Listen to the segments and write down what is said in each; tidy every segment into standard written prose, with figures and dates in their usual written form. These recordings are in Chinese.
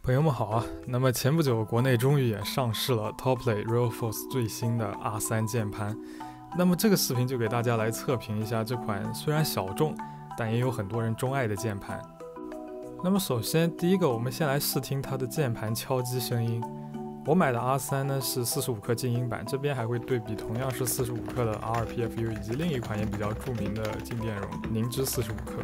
朋友们好啊！那么前不久，国内终于也上市了 Toplay Realforce 最新的 R3 键盘。那么这个视频就给大家来测评一下这款虽然小众，但也有很多人钟爱的键盘。那么首先第一个，我们先来试听它的键盘敲击声音。我买的 R3 呢是45克静音版，这边还会对比同样是45克的 R2PFU 以及另一款也比较著名的静电容凝脂45克。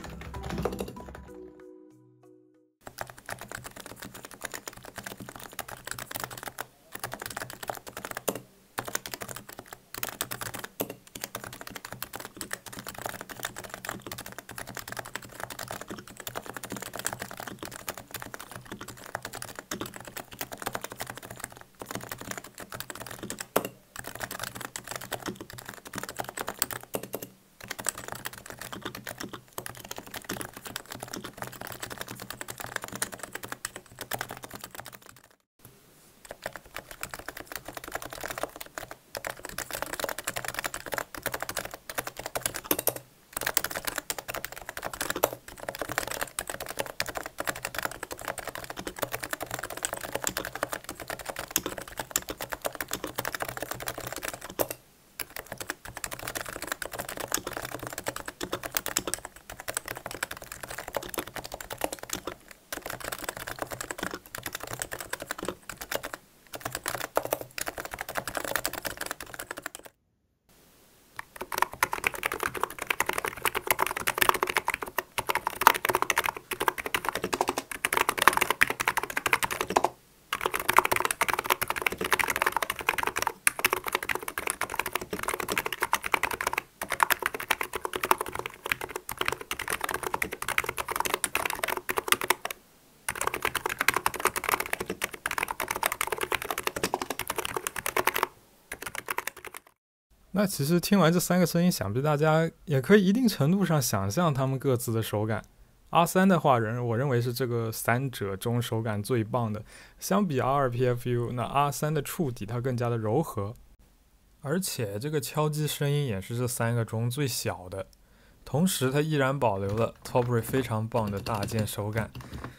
那其实听完这三个声音，想必大家也可以一定程度上想象它们各自的手感。R3 的话，我认为是这个三者中手感最棒的。相比 R2PFU， 那 R3 的触底它更加的柔和，而且这个敲击声音也是这三个中最小的。同时，它依然保留了 Toplay 非常棒的大键手感。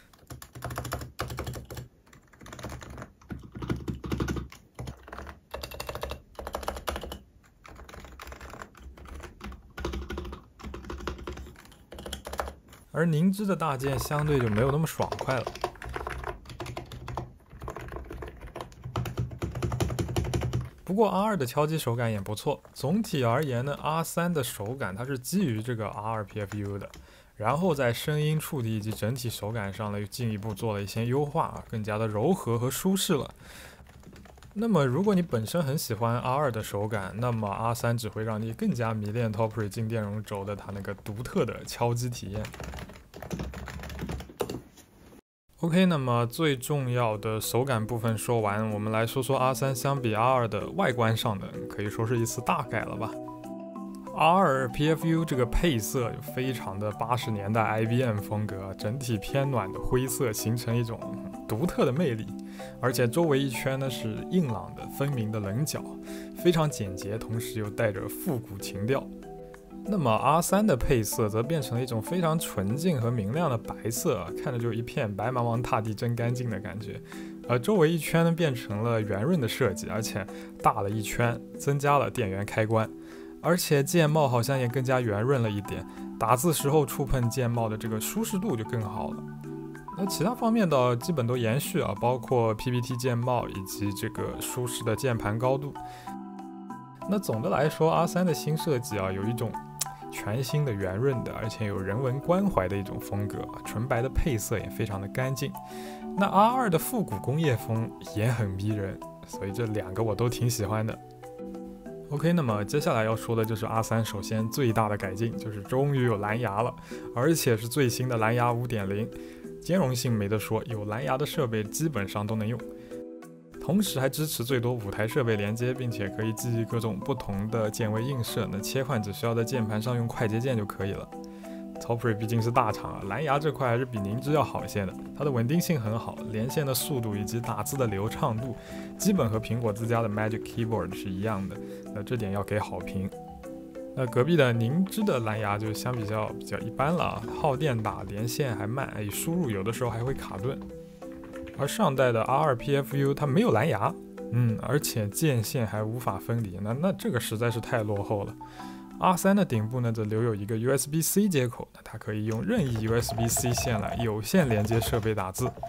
而凝脂的大键相对就没有那么爽快了。不过 R2 的敲击手感也不错。总体而言呢 ，R3 的手感它是基于这个 R2PFU 的，然后在声音、触底以及整体手感上呢，又进一步做了一些优化，更加的柔和和舒适了。那么，如果你本身很喜欢 R2 的手感，那么 R3 只会让你更加迷恋 Toplay 静电容轴的它那个独特的敲击体验。OK， 那么最重要的手感部分说完，我们来说说 R3 相比 R2 的外观上的，可以说是一次大改了吧。R2PFU 这个配色就非常的80年代 IBM 风格，整体偏暖的灰色形成一种独特的魅力，而且周围一圈呢是硬朗的分明的棱角，非常简洁，同时又带着复古情调。那么 R3 的配色则变成了一种非常纯净和明亮的白色，看着就一片白茫茫大地真干净的感觉。而周围一圈呢变成了圆润的设计，而且大了一圈，增加了电源开关，而且键帽好像也更加圆润了一点，打字时候触碰键帽的这个舒适度就更好了。那其他方面的基本都延续啊，包括 PPT 键帽以及这个舒适的键盘高度。那总的来说 ，R3 的新设计啊，有一种全新的圆润的，而且有人文关怀的一种风格，纯白的配色也非常的干净。那 R2 的复古工业风也很迷人，所以这两个我都挺喜欢的。OK， 那么接下来要说的就是 R3 首先最大的改进，就是终于有蓝牙了，而且是最新的蓝牙 5.0， 兼容性没得说，有蓝牙的设备基本上都能用。同时还支持最多5台设备连接，并且可以记忆各种不同的键位映射，那切换只需要在键盘上用快捷键就可以了。Toplay 毕竟是大厂啊，蓝牙这块还是比凝脂要好一些的，它的稳定性很好，连线的速度以及打字的流畅度，基本和苹果自家的 Magic Keyboard 是一样的，那这点要给好评。那隔壁的凝脂的蓝牙就相比较一般了，耗电大，连线还慢，输入有的时候还会卡顿。 而上代的 R2PFU 它没有蓝牙，而且键线还无法分离，那这个实在是太落后了。R3 的顶部呢则留有一个 USB-C 接口，那它可以用任意 USB-C 线来有线连接设备打字。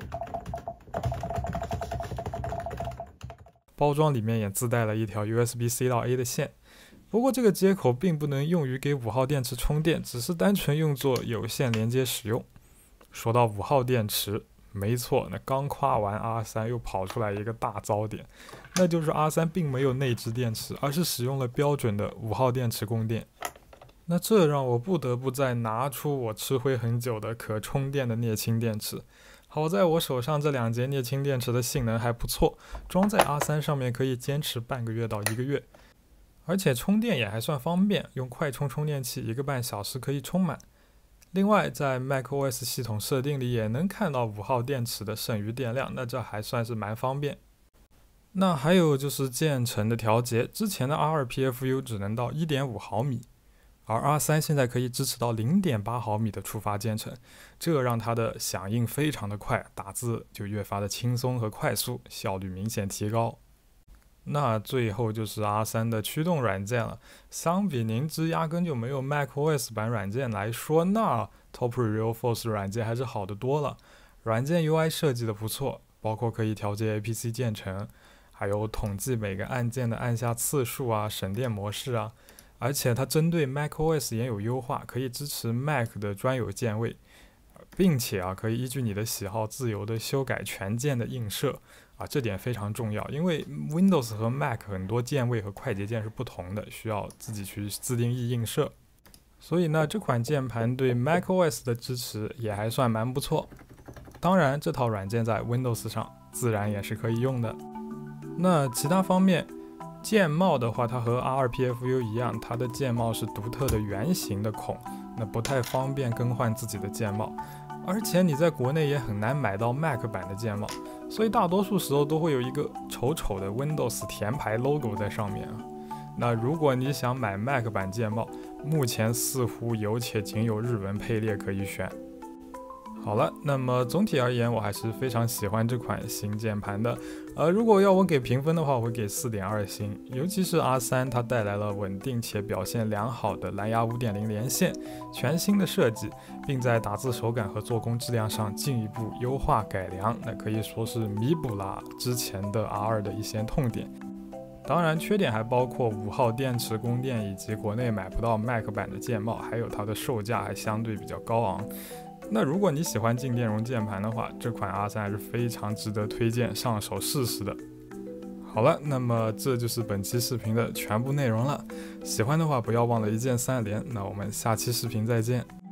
包装里面也自带了一条 USB-C 到 A 的线，不过这个接口并不能用于给5号电池充电，只是单纯用作有线连接使用。说到5号电池，没错，那刚夸完 R3 又跑出来一个大糟点，那就是 R3 并没有内置电池，而是使用了标准的5号电池供电。那这让我不得不再拿出我吃灰很久的可充电的镍氢电池。好在我手上这2节镍氢电池的性能还不错，装在 R3 上面可以坚持半个月到1个月，而且充电也还算方便，用快充充电器1个半小时可以充满。另外，在 macOS 系统设定里也能看到5号电池的剩余电量，那这还算是蛮方便。那还有就是键程的调节，之前的 R2PFU 只能到 1.5 毫米，而 R3 现在可以支持到 0.8 毫米的触发键程，这让它的响应非常的快，打字就越发的轻松和快速，效率明显提高。那最后就是 R3 的驱动软件了，相比凝脂压根就没有 macOS 版软件来说，那 Top RealForce 软件还是好得多了。软件 UI 设计的不错，包括可以调节 APC 键程，还有统计每个按键的按下次数啊，省电模式啊，而且它针对 macOS 也有优化，可以支持 Mac 的专有键位，并且可以依据你的喜好自由的修改全键的映射。这点非常重要，因为 Windows 和 Mac 很多键位和快捷键是不同的，需要自己去自定义映射。所以呢，这款键盘对 macOS 的支持也还算蛮不错。当然，这套软件在 Windows 上自然也是可以用的。那其他方面，键帽的话，它和 R2PFU 一样，它的键帽是独特的圆形的孔，那不太方便更换自己的键帽。而且你在国内也很难买到 Mac 版的键帽，所以大多数时候都会有一个丑丑的 Windows 甜牌 logo 在上面。那如果你想买 Mac 版键帽，目前似乎有且仅有日文配列可以选。好了，那么总体而言，我还是非常喜欢这款新键盘的。如果要我给评分的话，我会给 4.2 星。尤其是 R3， 它带来了稳定且表现良好的蓝牙 5.0 连线，全新的设计，并在打字手感和做工质量上进一步优化改良，那可以说是弥补了之前的 R2 的一些痛点。当然，缺点还包括5号电池供电，以及国内买不到 Mac 版的键帽，还有它的售价还相对比较高昂。那如果你喜欢静电容键盘的话，这款 R3 还是非常值得推荐上手试试的。好了，那么这就是本期视频的全部内容了。喜欢的话不要忘了一键3连，那我们下期视频再见。